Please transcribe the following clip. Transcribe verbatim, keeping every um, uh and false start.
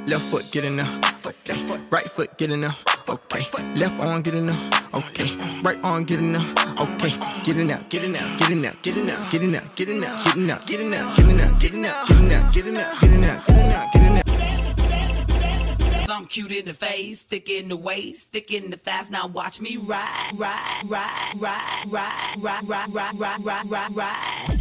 Left foot, get in there. Okay. Right foot, get in there. Okay. Left arm, get in there. Okay. Right arm, get in there. Okay. Get in there, get in there, get in there, get in there, get in there, get in there, get in there, get in there, get in there, get in there, get in there, get in there, get in there, get in there, get in there. I'm cute in the face, thick in the waist, thick in the thighs. Now watch me ride, ride, ride, ride, ride, ride, ride, ride, ride, ride, ride, ride.